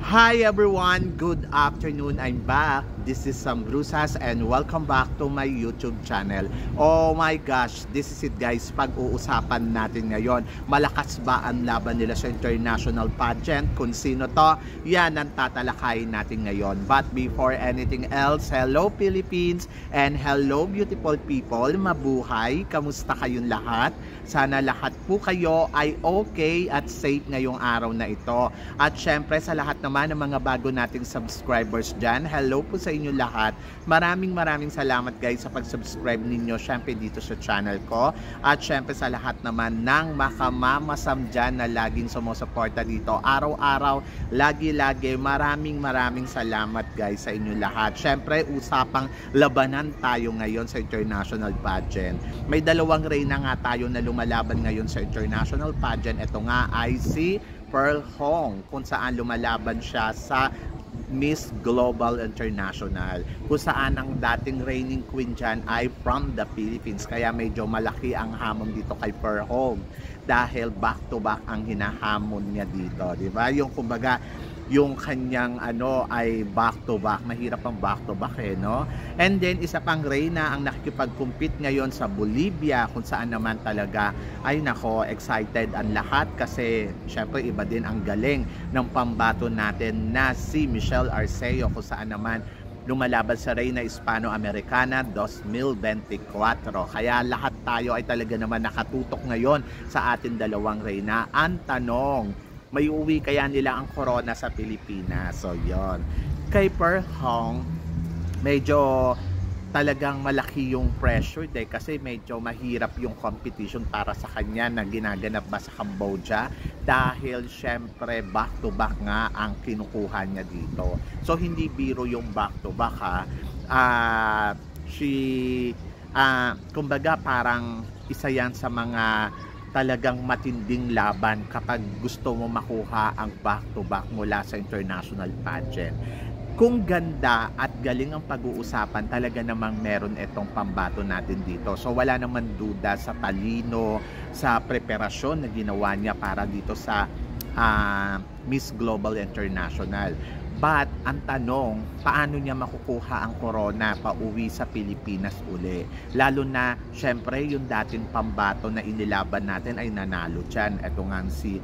Hi everyone, good afternoon. I'm back. This is Sam Brusas and welcome back to my YouTube channel. Oh my gosh, this is it guys. Pag-uusapan natin ngayon, malakas ba ang laban nila sa international pageant? Kung sino to, yan ang tatalakayin natin ngayon. But before anything else, hello Philippines and hello beautiful people. Mabuhay, kamusta kayong lahat? Sana lahat po kayo ay okay at safe ngayong araw na ito. At syempre sa lahat naman ng mga bago nating subscribers dyan, hello po sa inyo lahat. Maraming salamat guys sa pag-subscribe ninyo syempre dito sa channel ko. At syempre sa lahat naman ng makamamasam dyan na laging sumusuporta dito araw-araw, lagi-lagi. Maraming salamat guys sa inyo lahat. Syempre usapang labanan tayo ngayon sa international pageant. May dalawang reyna nga tayo na lumalaban ngayon sa international pageant. Ito nga ay si Pearl Hong, kung saan lumalaban siya sa Miss Global International, kung saan ang dating reigning queen dyan ay from the Philippines. Kaya medyo malaki ang hamon dito kay Pearl Hong dahil back to back ang hinahamon niya dito, di ba? Yung kumbaga yung kanyang ay back to back, mahirap ang back to back no? And then isa pang reyna ang nakikipag-compete ngayon sa Bolivia, kung saan naman talaga ay nako, excited ang lahat kasi syempre iba din ang galing ng pambato natin na si Michelle Arceo, kung saan naman lumalaban sa Reyna Hispano-Americana 2024. Kaya lahat tayo ay talaga naman nakatutok ngayon sa ating dalawang reyna. Ang tanong, may uwi kaya nila ang corona sa Pilipinas? So yon, kay Pearl Hong medyo talagang malaki yung pressure kasi medyo mahirap yung competition para sa kanya na ginaganap ba sa Cambodia, dahil syempre back to back nga ang kinukuha niya dito. So hindi biro yung back to back kumbaga parang isa yan sa mga talagang matinding laban kapag gusto mo makuha ang back-to-back mula sa international pageant. Kung ganda at galing ang pag-uusapan, talaga namang meron itong pambato natin dito. So wala naman duda sa talino, sa preparasyon na ginawa niya para dito sa Miss Global International. But ang tanong, paano niya makukuha ang corona pauwi sa Pilipinas uli? Lalo na, syempre, yung dating pambato na inilaban natin ay nanalo dyan. Ito nga si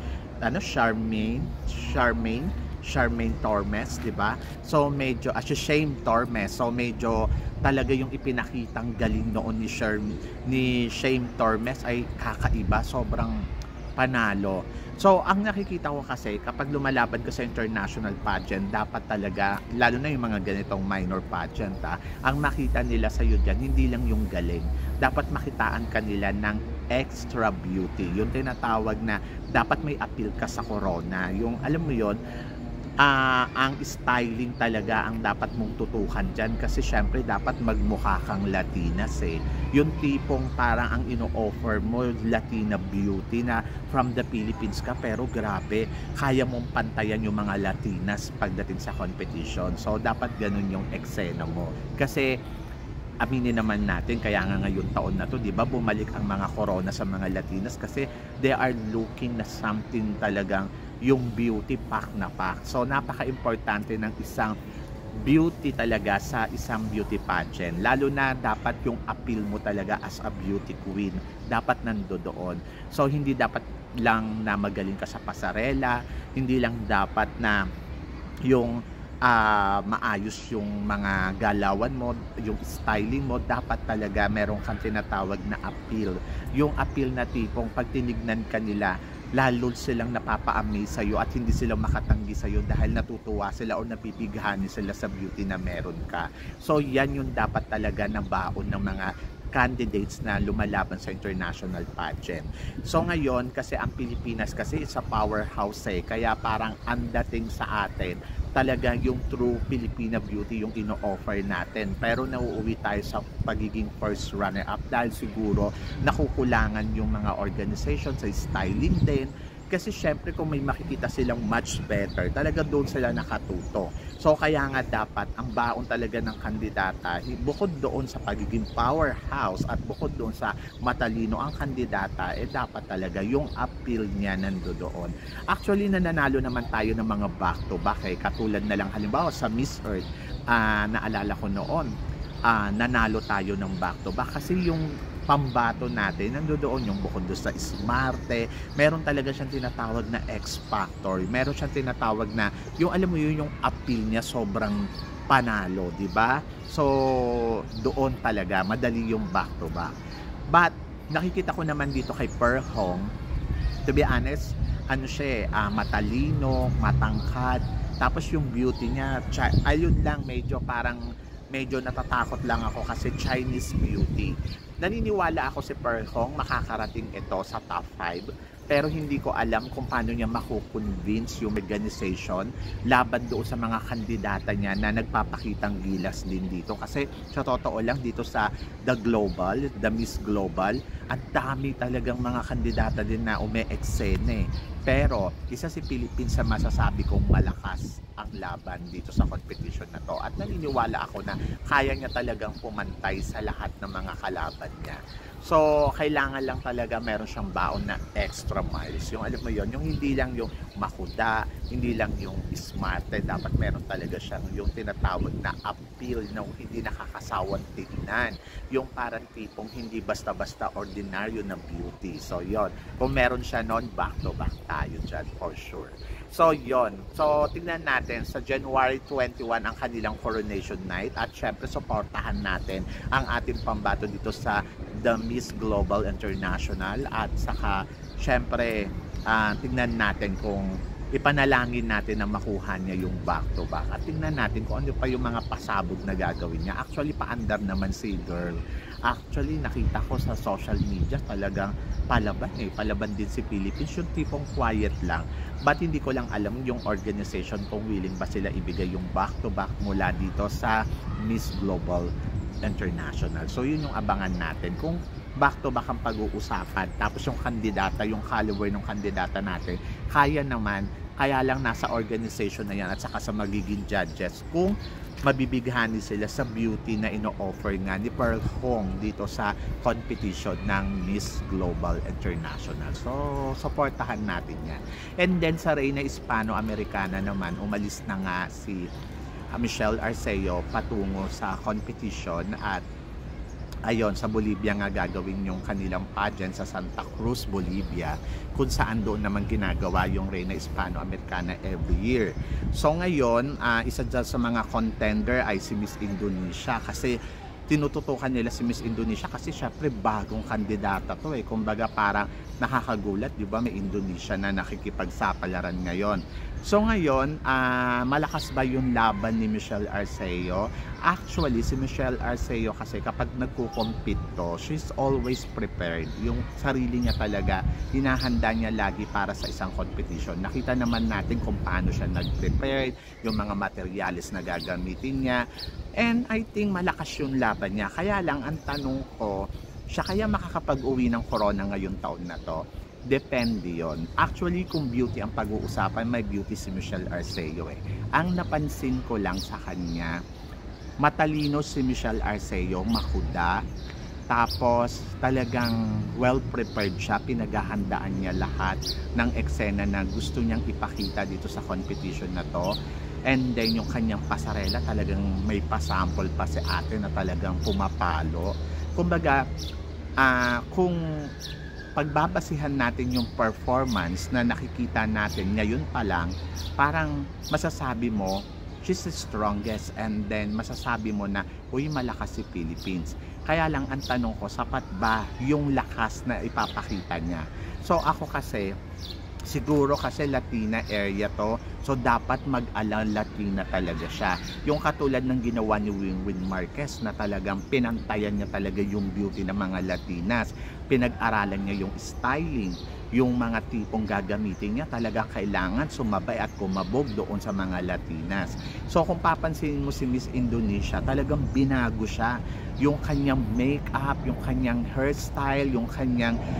Charmaine Tormes, di ba? So medyo, Shame Tormes. So medyo talaga yung ipinakitang galing noon ni Shame Tormes ay kakaiba, sobrang panalo. So, ang nakikita ko kasi kapag lumalaban ka sa international pageant, dapat talaga, lalo na yung mga ganitong minor pageant, ang makita nila sa iyo dyan, hindi lang yung galing. Dapat makitaan kanila ng extra beauty. Yung tinatawag na dapat may appeal ka sa corona. Yung, alam mo yon, ang styling talaga ang dapat mong tutukan dyan, kasi syempre dapat magmukha kang Latinas yung tipong parang ang ino-offer mo Latina beauty na from the Philippines ka, pero grabe kaya mong pantayan yung mga Latinas pagdating sa competition. So dapat ganun yung eksena mo, kasi aminin naman natin, kaya nga ngayon taon na to, di ba, bumalik ang mga corona sa mga Latinas kasi they are looking na something talagang yung beauty pack na pack. So napaka-importante ng isang beauty talaga sa isang beauty pageant, lalo na dapat yung appeal mo talaga as a beauty queen dapat nandoon. So hindi dapat lang na magaling ka sa pasarela, hindi lang dapat na yung maayos yung mga galawan mo, yung styling mo, dapat talaga meron kang tinatawag na appeal. Yung appeal na tipong pag tinignan ka nila, lalo silang napapa-amaze sa'yo at hindi sila makatanggi sa'yo dahil natutuwa sila o napipighani sila sa beauty na meron ka. So yan yung dapat talaga na baon ng mga candidates na lumalaban sa international pageant. So ngayon, kasi ang Pilipinas kasi is a powerhouse kaya parang ang dating sa atin talaga yung true Filipina beauty yung ino-offer natin, pero nauuwi tayo sa pagiging first runner-up dahil siguro nakukulangan yung mga organization sa styling din. Kasi syempre kung may makikita silang much better, talaga doon sila nakatuto. So kaya nga dapat ang baon talaga ng kandidata, bukod doon sa pagiging powerhouse at bukod doon sa matalino ang kandidata, dapat talaga yung appeal niya nandoon. Actually nananalo naman tayo ng mga back-to-back katulad na lang halimbawa sa Miss Earth, naalala ko noon, nanalo tayo ng back-to-back kasi yung pambato natin, nandoon yung bukod doon sa smarte, meron talaga siyang tinatawag na X factor, meron siyang tinatawag na yung alam mo yun, yung appeal niya sobrang panalo, di ba? So doon talaga madali yung back to back. But nakikita ko naman dito kay Per Hong, to be honest, ano siya, matalino, matangkad, tapos yung beauty niya, ayun lang, medyo natatakot lang ako kasi Chinese beauty. Naniniwala ako si Per Hong makakarating ito sa top 5, pero hindi ko alam kung paano niya makukonvince yung organization laban doon sa mga kandidata niya na nagpapakitang gilas din dito. Kasi sa totoo lang dito sa The Miss Global, ang dami talagang mga kandidata din na ume-eksene. Pero isa si Philippines sa masasabi kong malakas ang laban dito sa competition na to, at naniniwala ako na kaya niya talagang pumantay sa lahat ng mga kalaban niya. So kailangan lang talaga meron siyang baon na extra miles, yung alam mo yon, yung hindi lang yung makuda, hindi lang yung smart, dapat meron talaga siyang yung tinatawag na appeal na hindi nakakasawang tingnan, yung parang tipong hindi basta-basta ordinaryo na beauty. So yon, kung meron siya noon, back to back tayo dyan for sure. So yon, so tingnan natin sa January 21 ang kanilang coronation night, at syempre suportahan natin ang ating pambato dito sa The Miss Global International, at saka syempre tingnan natin kung ipanalangin natin na makuha niya yung back to back, at tingnan natin kung ano pa yung mga pasabog na gagawin niya. Actually paandar naman si girl. Actually nakita ko sa social media talagang palaban din si Philippines, yung tipong quiet lang. But hindi ko lang alam yung organization kung willing ba sila ibigay yung back to back mula dito sa Miss Global International. So yun yung abangan natin, kung back to back ang pag-uusapan, tapos yung kandidata, yung caliber ng kandidata natin kaya naman, kaya lang nasa organization na yan at saka sa magiging judges kung mabibighani sila sa beauty na ino-offer nga ni Per Hong dito sa competition ng Miss Global International. So supportahan natin yan. And then sa Reina Hispano-Americana naman, umalis na nga si Michelle Arceo patungo sa competition, at ayon sa Bolivia nga gagawin yung kanilang pageant sa Santa Cruz, Bolivia, kung saan doon naman ginagawa yung Reina Hispano-Americana every year. So ngayon, isa dyan sa mga contender ay si Miss Indonesia, kasi tinututukan nila si Miss Indonesia kasi syempre bagong kandidata to kumbaga parang nakakagulat, di ba, may Indonesia na nakikipagsapalaran ngayon. So ngayon, malakas ba yung laban ni Michelle Arceo? Actually, si Michelle Arceo kasi kapag nagko-compete to, she's always prepared. Yung sarili niya talaga, hinahanda niya lagi para sa isang competition. Nakita naman natin kung paano siya nag-prepared, yung mga materials na gagamitin niya. And I think malakas yung laban niya. Kaya lang, ang tanong ko, siya kaya makakapag-uwi ng corona ngayong taon na to? Depende yon. Actually, kung beauty ang pag-uusapan, may beauty si Michelle Arceo Ang napansin ko lang sa kanya, matalino si Michelle Arceo, makuda, tapos talagang well prepared siya, pinaghahandaan niya lahat ng eksena na gusto niyang ipakita dito sa competition na to. And then yung kanyang pasarela, talagang may pasample pa si ate na talagang pumapalo. Kumbaga, kung pagbabasihan natin yung performance na nakikita natin ngayon pa lang, parang masasabi mo she's the strongest, and then masasabi mo na uy, malakas si Philippines. Kaya lang ang tanong ko, sapat ba yung lakas na ipapakita niya? So ako kasi, siguro kasi Latina area to, so dapat mag-ala Latina talaga siya. Yung katulad ng ginawa ni Wingwin Marquez na talagang pinantayan niya talaga yung beauty ng mga Latinas. Pinag-aralan niya yung styling, yung mga tipong gagamitin niya, talagang kailangan sumabay at kumabog doon sa mga Latinas. So kung papansin mo si Miss Indonesia, talagang binago siya. Yung kanyang makeup, yung kanyang hairstyle, yung kanyang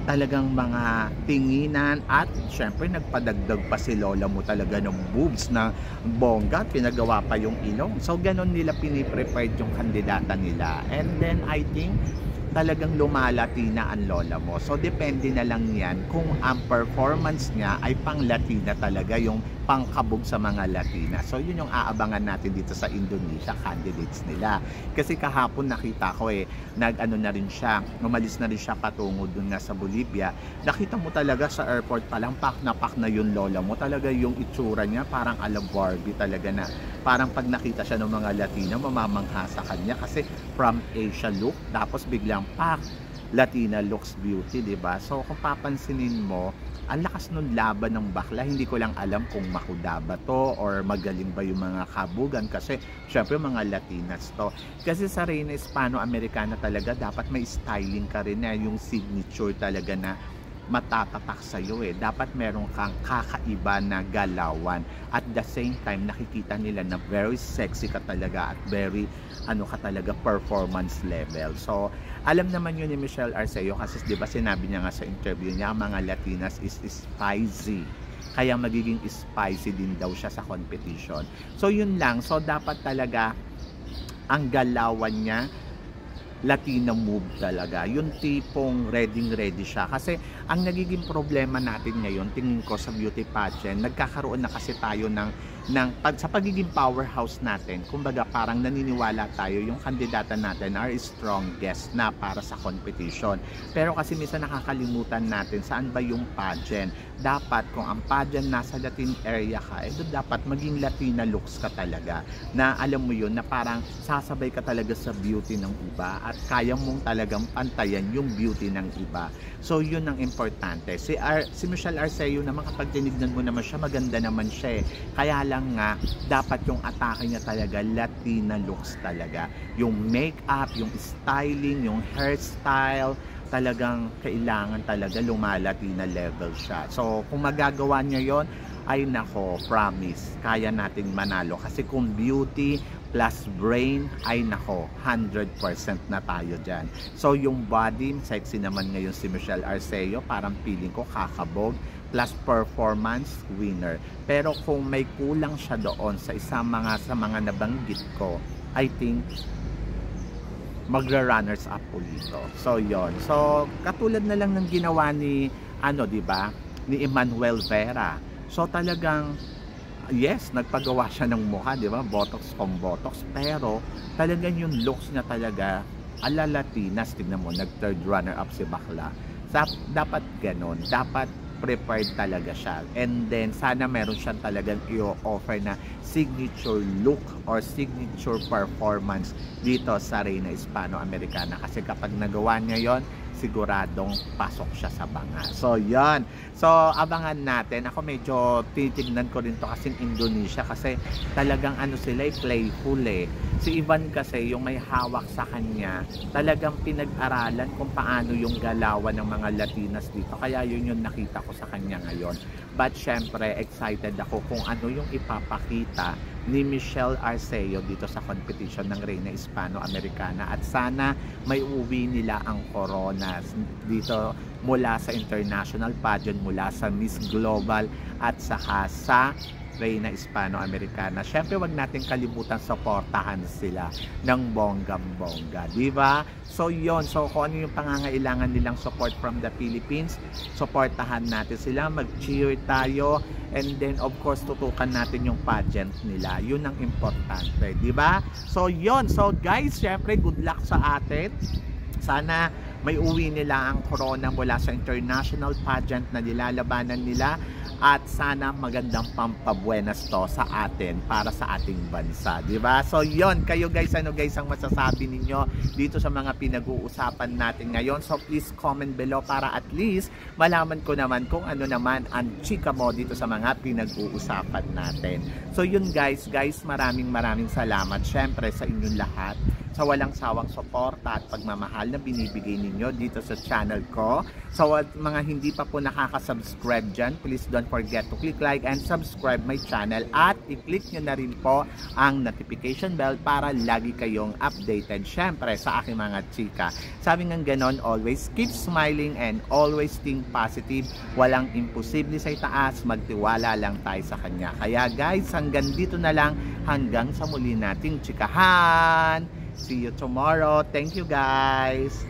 talagang mga tinginan at syempre nagpadagdag pa si lola mo talaga ng boobs na bongga, pinagawa pa yung ilong. So ganon nila piniprepared yung kandidata nila, and then I think talagang lumalati na ang lola mo. So depende na lang yan kung ang performance niya ay pang Latina talaga, yung pangkabog sa mga Latina. So yun yung aabangan natin dito sa Indonesia candidates nila. Kasi kahapon nakita ko nag-ano na rin siya, umalis na rin siya patungo dun nga sa Bolivia. Nakita mo talaga sa airport pa lang, pak na yung lola mo. Talaga yung itsura niya parang ala Barbie talaga, na parang pag nakita siya ng mga Latina mamamangha sa kanya kasi from Asia look, tapos biglang pak Latina looks beauty, diba? So kung papansinin mo, ang lakas nun laban ng bakla. Hindi ko lang alam kung makuda ba to or magaling ba yung mga kabugan, kasi syempre mga Latinas to. Kasi sa Reyna Hispano-Americana talaga dapat may styling ka rin na yung signature talaga na matatatak sa'yo Dapat meron kang kakaiba na galawan. At the same time, nakikita nila na very sexy ka talaga at very, ka talaga, performance level. So, alam naman yun ni Michelle Arceo kasi di ba sinabi niya nga sa interview niya, ang mga Latinas is spicy. Kaya magiging spicy din daw siya sa competition. So, yun lang. So, dapat talaga ang galawan niya Latina move talaga. Yung tipong ready siya. Kasi ang nagiging problema natin ngayon, tingin ko sa beauty pageant, nagkakaroon na kasi tayo sa pagiging powerhouse natin. Kumbaga parang naniniwala tayo yung kandidata natin are strongest na para sa competition. Pero kasi minsan nakakalimutan natin saan ba yung pageant. Dapat kung ang pageant nasa Latin area ka, doon dapat maging Latina looks ka talaga. Na alam mo yun, na parang sasabay ka talaga sa beauty ng iba at kaya mong talagang pantayan yung beauty ng iba. So yun ang importante. Si Michelle Arceo naman, kapag tinignan mo naman siya, maganda naman siya Kaya lang nga, dapat yung atake niya talaga Latina looks talaga. Yung makeup, yung styling, yung hairstyle, talagang kailangan talaga Latina level siya. So kung magagawa niya yon, ay nako, promise, kaya nating manalo. Kasi kung beauty plus brain, ay nako, 100% na tayo dyan. So yung body, sexy naman ngayon si Michelle Arceo, parang feeling ko kakabog, plus performance, winner. Pero kung may kulang siya doon sa sa mga nabanggit ko, I think magra-runners up ulit. So yon. So katulad na lang ng ginawa ni di ba? Ni Emmanuel Vera. So talagang yes, nagpagawa siya ng mukha, di ba? Botox kung botox, pero talagang yung looks niya talaga ala Latinas. Tignan mo, nag-third runner up si bakla. Dapat ganon, dapat prepared talaga siya. And then sana meron siyang talagang i-offer na signature look or signature performance dito sa Reyna Hispano-Americana. Kasi kapag nagawa niya yon, siguradong pasok siya sa banga. So yan. So abangan natin. Ako medyo titignan ko rin to kasi Indonesia, kasi talagang sila playful Si Ivan kasi yung may hawak sa kanya, talagang pinag-aralan kung paano yung galawan ng mga Latinas dito. Kaya yun yung nakita ko sa kanya ngayon. But syempre excited ako kung ano yung ipapakita ni Michelle Arceo dito sa competition ng Reyna Hispano-Americana, at sana may uwi nila ang corona dito mula sa international pageant, mula sa Miss Global at saka sa Reyna Hispano-Americana. Syempre wag natin kalimutan suportahan sila ng bonggang-bongga, di ba? So yon. So kung ano yung pangangailangan nilang support from the Philippines, suportahan natin sila, mag-cheer tayo, and then of course tutukan natin yung pageant nila. Yun ang importante, di ba? So yon. So guys, syempre good luck sa atin. Sana may uwi nila ang corona mula sa international pageant na nilalabanan nila, at sana magandang pampabuenas to sa atin para sa ating bansa, di ba? So yon, kayo guys, ano guys ang masasabi ninyo dito sa mga pinag-uusapan natin ngayon? So please comment below para at least malaman ko naman kung ano naman ang chika mo dito sa mga pinag-uusapan natin. So yun guys, maraming salamat syempre sa inyong lahat sa walang sawang suporta at pagmamahal na binibigay ninyo dito sa channel ko. Sa mga hindi pa po nakaka-subscribe dyan, please don't forget to click like and subscribe my channel at i-click nyo na rin po ang notification bell para lagi kayong updated syempre sa aking mga chika. Sabi nga ganon, always keep smiling and always think positive. Walang imposible sa itaas, magtiwala lang tayo sa kanya. Kaya guys, hanggang dito na lang, hanggang sa muli nating chikahan. See you tomorrow. Thank you guys.